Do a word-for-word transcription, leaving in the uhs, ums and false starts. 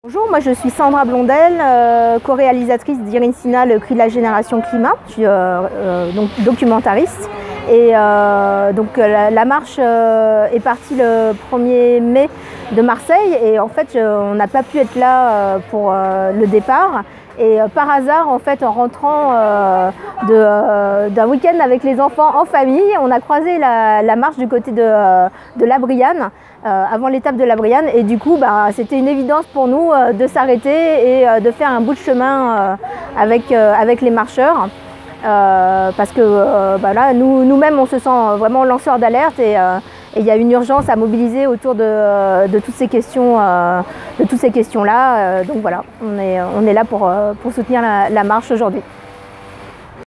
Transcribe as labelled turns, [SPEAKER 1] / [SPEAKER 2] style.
[SPEAKER 1] Bonjour, moi je suis Sandra Blondel, euh, co-réalisatrice d'Irinsina, le cri de la génération climat. Je suis euh, euh, donc documentariste. Et euh, donc la, la marche euh, est partie le premier mai de Marseille et en fait je, on n'a pas pu être là euh, pour euh, le départ. Et euh, par hasard, en fait, en rentrant euh, euh, d'un week-end avec les enfants en famille, on a croisé la, la marche du côté de, euh, de La Brianne, euh, avant l'étape de La Brianne. Et du coup, bah, c'était une évidence pour nous euh, de s'arrêter et euh, de faire un bout de chemin euh, avec, euh, avec les marcheurs. Euh, parce que euh, bah là, nous, nous-mêmes, on se sent vraiment lanceurs d'alerte et euh, il y a une urgence à mobiliser autour de, de toutes ces questions, euh, de toutes ces questions-là. Euh, donc voilà, on est, on est là pour, pour soutenir la, la marche aujourd'hui.